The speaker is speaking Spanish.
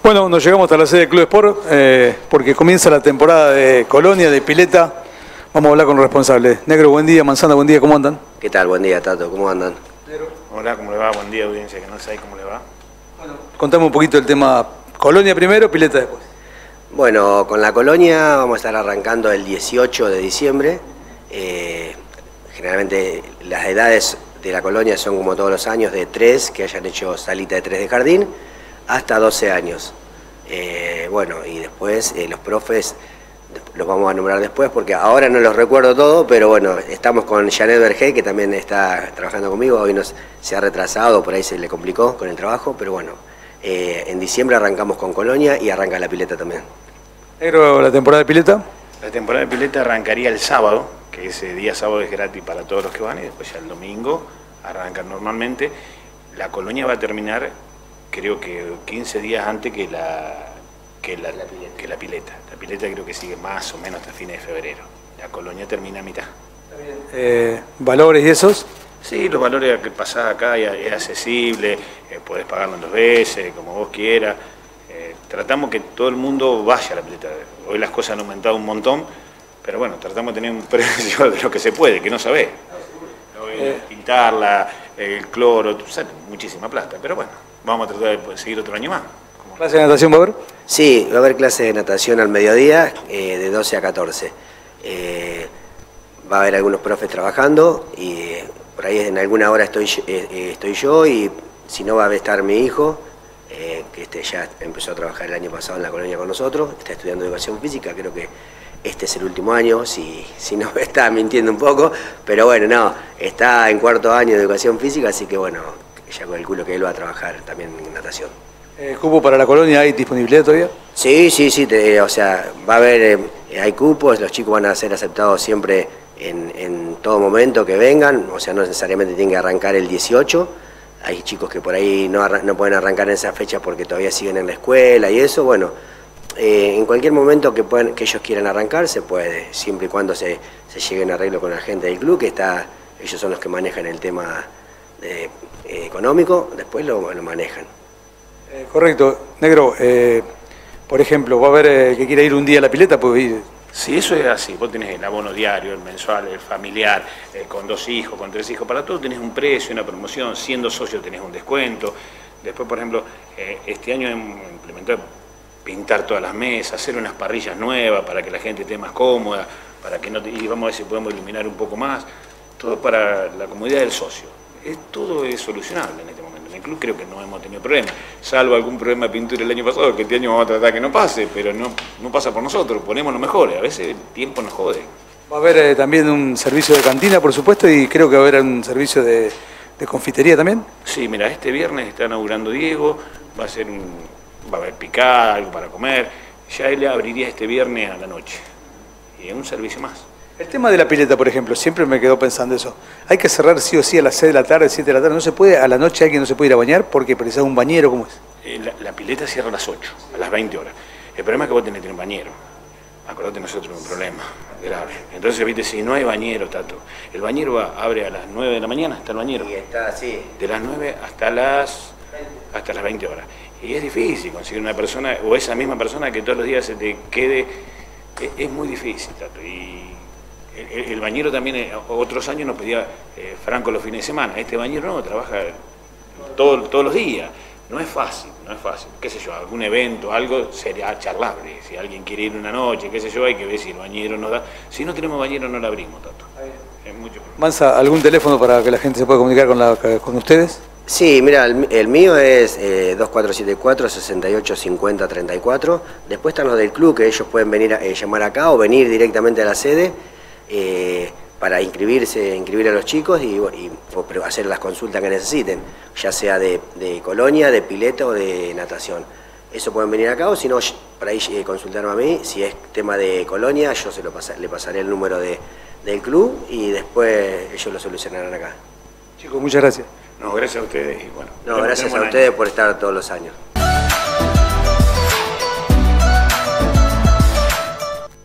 Bueno, nos llegamos hasta la sede del Club Sport porque comienza la temporada de Colonia, de pileta. Vamos a hablar con los responsables. Negro, buen día. Manzana, buen día. ¿Cómo andan? ¿Qué tal? Buen día, Tato. ¿Cómo andan? Negro. Hola, ¿cómo le va? Buen día, audiencia, que no sé cómo le va. Bueno, contame un poquito el tema Colonia primero, pileta después. Bueno, con la Colonia vamos a estar arrancando el 18 de diciembre. Generalmente las edades de la Colonia son como todos los años, de 3, que hayan hecho salita de 3 de jardín, hasta 12 años. Bueno, y después los profes los vamos a nombrar después porque ahora no los recuerdo todo, pero bueno, estamos con Janet Berger, que también está trabajando conmigo. Hoy se ha retrasado, por ahí se le complicó con el trabajo, pero bueno, en diciembre arrancamos con Colonia y arranca la pileta también. Negro, la temporada de pileta. La temporada de pileta arrancaría el sábado, que ese día sábado es gratis para todos los que van, y después ya el domingo arrancan normalmente. La Colonia va a terminar, creo que 15 días antes que la pileta. La pileta creo que sigue más o menos hasta fines de febrero. La Colonia termina a mitad. ¿Valores y esos? Sí, los valores que pasás acá es accesible, podés pagarlo en 2 veces, como vos quieras. Tratamos que todo el mundo vaya a la pileta. Hoy las cosas han aumentado un montón, pero bueno, tratamos de tener un precio de lo que se puede, que no sabés. Pintarla, el cloro, sale muchísima plata, pero bueno, vamos a tratar de seguir otro año más. ¿Clase de natación va a haber? Sí, va a haber clases de natación al mediodía, de 12 a 14. Va a haber algunos profes trabajando y por ahí en alguna hora estoy yo, y si no va a estar mi hijo, que ya empezó a trabajar el año pasado en la Colonia con nosotros, está estudiando educación física. Creo que este es el último año, si no me está mintiendo un poco, pero bueno, no, está en 4º año de educación física, así que bueno, ya calculo que él va a trabajar también en natación. ¿Cupo para la Colonia? ¿Hay disponibilidad todavía? Sí, o sea, va a haber, hay cupos, los chicos van a ser aceptados siempre en todo momento que vengan, o sea, no necesariamente tienen que arrancar el 18, hay chicos que por ahí no pueden arrancar en esa fecha porque todavía siguen en la escuela y eso, bueno, en cualquier momento que ellos quieran arrancar se puede, siempre y cuando se llegue en arreglo con la gente del club, ellos son los que manejan el tema económico, después lo manejan. Correcto. Negro, por ejemplo, va a haber el que quiera ir un día a la pileta, puede ir. Sí, eso es así. Vos tenés el abono diario, el mensual, el familiar, con 2 hijos, con 3 hijos, para todo tenés un precio, una promoción, siendo socio tenés un descuento. Después, por ejemplo, este año hemos implementado pintar todas las mesas, hacer unas parrillas nuevas para que la gente esté más cómoda, y vamos a ver si podemos iluminar un poco más. Todo para la comodidad del socio. Todo es solucionable en este momento. En el club creo que no hemos tenido problemas, salvo algún problema de pintura el año pasado, que este año vamos a tratar que no pase, pero no pasa por nosotros, ponemos lo mejor, a veces el tiempo nos jode. Va a haber también un servicio de cantina, por supuesto, y creo que va a haber un servicio de confitería también. Sí, mira, este viernes está inaugurando Diego, va a haber picada, algo para comer, ya él abriría este viernes a la noche, y es un servicio más. El tema de la pileta, por ejemplo, siempre me quedo pensando eso. Hay que cerrar sí o sí a las 6 de la tarde, 7 de la tarde. ¿No se puede a la noche alguien no se puede ir a bañar porque precisa un bañero? ¿Cómo es? La pileta cierra a las 8, a las 20 horas. El problema es que vos tenés que tener un bañero. Acordate, nosotros tenemos un problema grave. Entonces, viste, si no hay bañero, Tato, el bañero abre a las 9 de la mañana, está el bañero. Y está así. De las 9 hasta las 20 horas. Y es difícil conseguir una persona, o esa misma persona que todos los días se te quede. Es muy difícil, Tato. Y el bañero también, otros años nos pedía franco los fines de semana. Este bañero no, trabaja todos los días. No es fácil, qué sé yo, algún evento, algo sería charlable. Si alguien quiere ir una noche, qué sé yo, hay que ver si el bañero nos da. Si no tenemos bañero no lo abrimos, Tato. Es mucho problema. Mansa, ¿algún teléfono para que la gente se pueda comunicar con ustedes? Sí, mira, el mío es 2474-685034. Después están los del club, que ellos pueden venir llamar acá o venir directamente a la sede para inscribir a los chicos y hacer las consultas que necesiten, ya sea de Colonia, de pileta o de natación. Eso pueden venir acá, o si no, por ahí consultarme a mí. Si es tema de Colonia, yo le pasaré el número del club y después ellos lo solucionarán acá. Chicos, muchas gracias. No, gracias a ustedes y bueno. No, gracias a ustedes por estar todos los años.